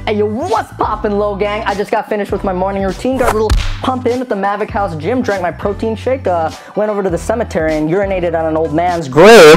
Hey yo, what's poppin', Low Gang? I just got finished with my morning routine, got a little pump in at the Mavic House gym, drank my protein shake, went over to the cemetery and urinated on an old man's grave.